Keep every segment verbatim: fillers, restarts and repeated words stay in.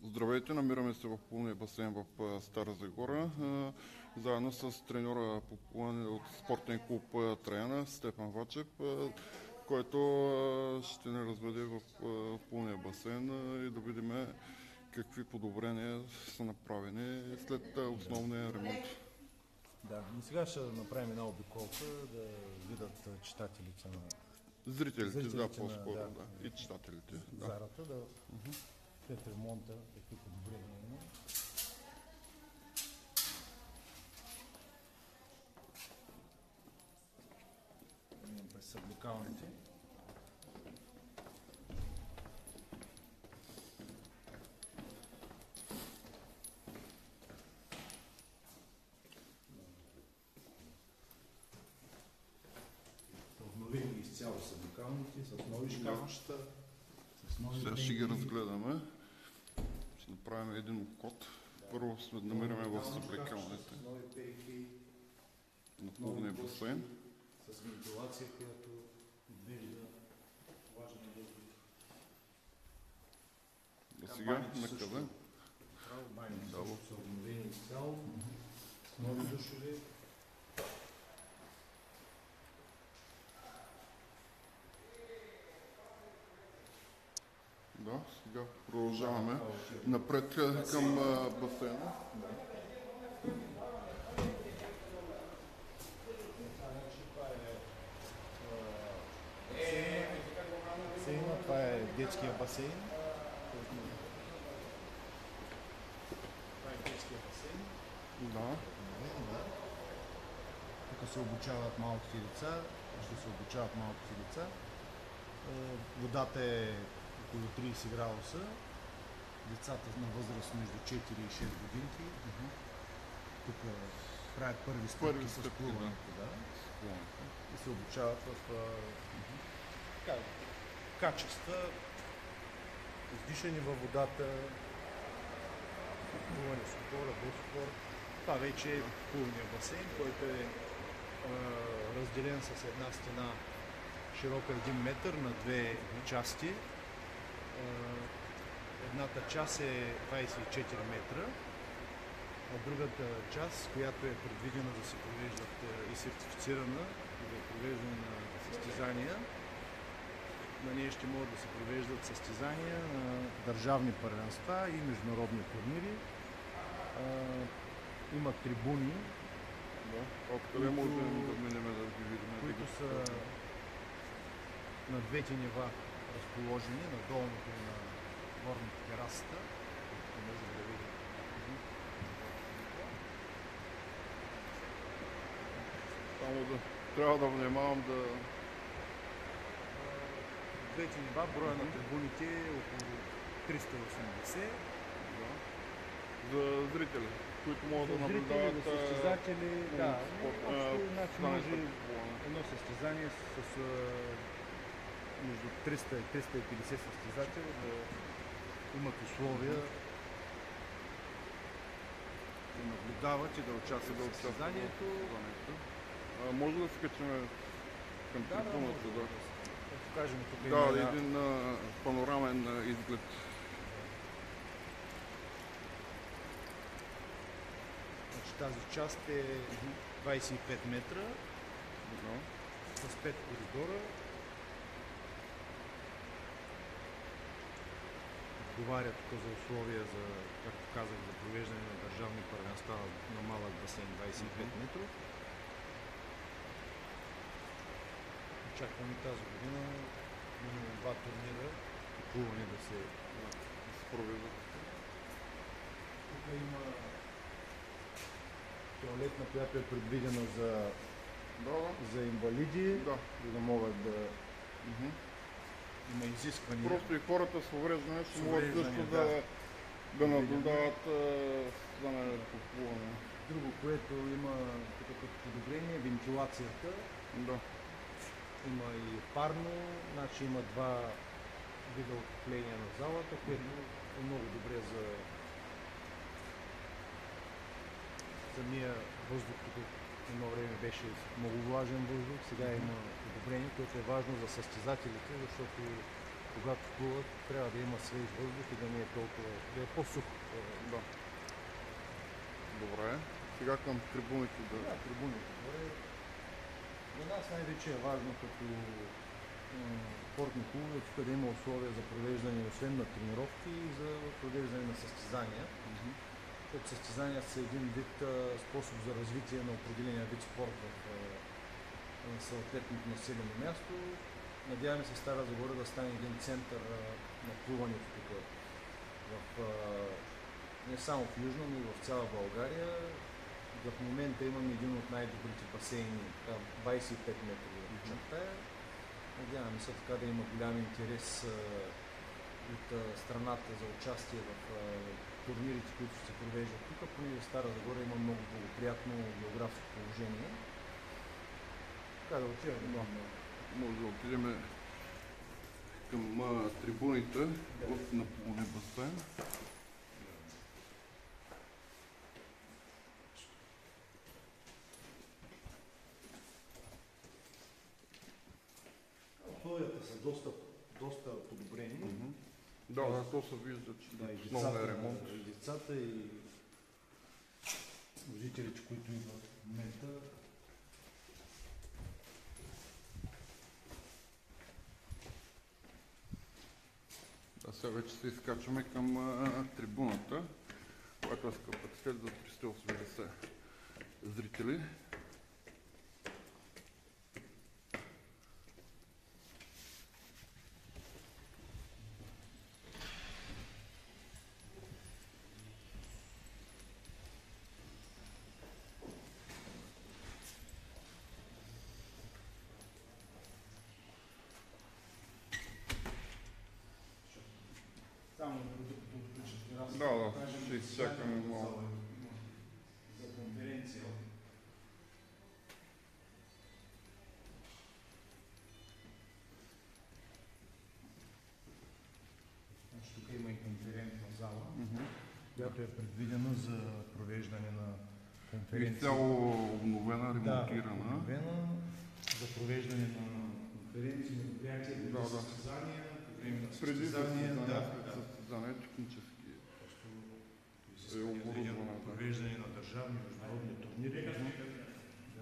Здравейте, намираме се в плувния басейн в Стара Загора, заедно с треньора по плуване от спортен клуб Траяна, Стефан Вачев, който ще ни разведе в плувния басейн и да видим какви подобрения са направени след основния ремонт. Да, но сега ще направим една обиколка да видят читателите на Зрителите, Зрителите да, на- по-скоро, да. да. И читателите. Да. зарата, да след ремонта какви подобрения има. Минем през съблекалните. Обновени изцяло съблекалните с нови шкафчета, с нови Сега ще ги пенки. разгледаме. Ще направим един обход. Първо се намираме в съблекалните С нови пейки, на плувния басейн. с вентилация, която отвежда влажния въздух. До сега, Баните на също. къде? Право, баните Да. също са обновени изцяло, с нови душове. Да, сега продължаваме напред към а, басейна. Басейна, това е детския басейн. Това е детския басейн. Да. Да. Тук се обучават малките деца, ще се обучават малките деца. Е, Водата е около трийсет градуса. Децата на възраст между четири и шест годинки. Тук правят първи стъпки Първи с стъпки, плуването, да. И се обучават в а, така, качества, издишане във водата, плуване с опора, без опора. Това вече е плувния басейн, който е а, разделен с една стена широка един метър на две части. А, едната част е двайсет и четири метра, а другата част, която е предвидена да се провеждат е, и сертифицирана и за провеждане на състезания, на нея ще могат да се провеждат състезания на държавни първенства и международни турнири. А, има трибуни, Да. Откъде Които- можем да минем да ги видим? да които ги са на двете нива разположени, на долното и на горната терасата. Тук можем да видим. Само да трябва да внимавам да... Двете нива, броя на трибуните е около триста и осемдесет. За зрители, които могат да За зрители, наблюдават... за състезатели, а, да. спорт- а, Общо, значи, състезанията може по плуване. едно състезание с а, между триста и триста и петдесет състезатели да имат условия да наблюдават и да участват в състезанието. А, може да се качим към Да, да, трибуната, може да. да покажем тук има Да, една- един а, панорамен а, изглед. Значи, тази част е двайсет и пет метра Да. с пет коридора. Отговаря тук за условия за, както казах, за провеждане на държавни първенства на малък басейн двайсет и пет метров. Очакваме тази година минимум два турнира и плуване да се... Да се провеждат. Тук има туалетна, която е предвидена за, Да, да. за инвалиди, Да. за да могат да... Мгм. Има изисквания. Просто и хората с увреждане ще С могат също увреждания, да, да. да наблюдават състезанието по плуване. Друго, което има тук като подобрение, е вентилацията. Да. Има и парно, значи има два вида отопления на залата, което е много добре за самия въздух. Тук едно време беше много влажен въздух, сега има подобрение, което е важно за състезателите, защото когато плуват, трябва да има свеж въздух и да не е толкова, да е по-сух. Да. Добре. Сега към трибуните да... Да, трибуните. Добре. За нас най-вече е важно като спортни клубове тук да има условия за провеждане освен на тренировки и за провеждане на състезания. Мгм. Защото състезания са един вид а, способ за развитие на определения вид спорт в а, а, съответното населено място. Надяваме се Стара Загора да стане един център а, на плуването тук, в, а, не само в Южна, но и в цяла България. В момента имаме един от най-добрите басейни, двадесет и пет метра чертая. Надяваме се така да има голям интерес а, от а, страната за участие в а, турнирите, които се провеждат тук, понеже Стара Загора има много благоприятно географско положение. Така да отиваме. Да. Може да отидем към а, трибуните в напълне басейн. Условията са доста, доста подобрени. Мгм. Да, да, то се вижда, че Да, и много е децата, ремонт. и децата и служителите, които идват в момента. А сега вече се изкачваме към а, трибуната, която е с капацитет за триста и осемдесет зрители. Само докато отключат терасата, Да, да, кажем, ще изчакаме малко. за конференция. Значи тук има и конферентна зала, Мгм. която е предвидена за провеждане на конференции. Изцяло обновена, Да, ремонтирана. обновена за провеждане на конференции, мероприятия, преди Да, да. състезания, по време на Преди състезания, състезание, да, след да. състезание, технически. Просто Е изисквания за един оборудвана, да. провеждане на държавни международни турнири. Да.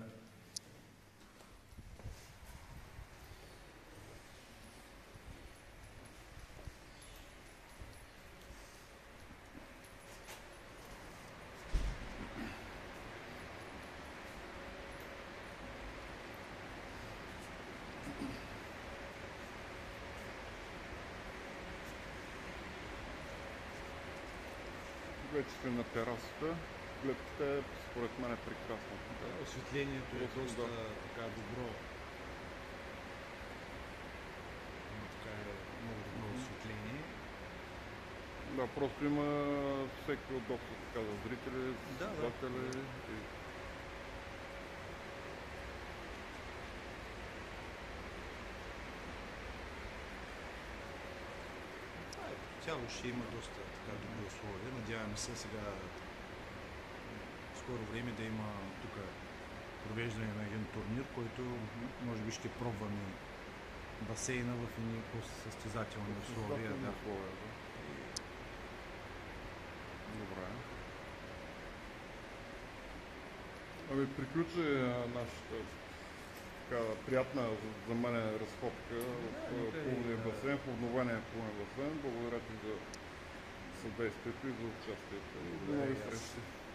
Вече сме на терасата. Гледката е, според мен, е прекрасна. Да, осветлението е Просто, доста да. така добро. Има така е много добро осветление. Да, просто има всеки удобство така за зрители, Да, да. състезатели. И... Това е, като цяло ще има доста така добри условия. Надяваме се сега в скоро време да има тук провеждане на един турнир, който може би ще пробваме басейна в едни по-състезателни условия. Състезателни Да. условия, да. Добре. Ами приключи а, нашата така приятна за- за мен разходка в Да, а, да, плувния да. басейн, в обновения плувен басейн. Благодаря ти за съдействието и за участието. И до Благодаря нови и аз. срещи.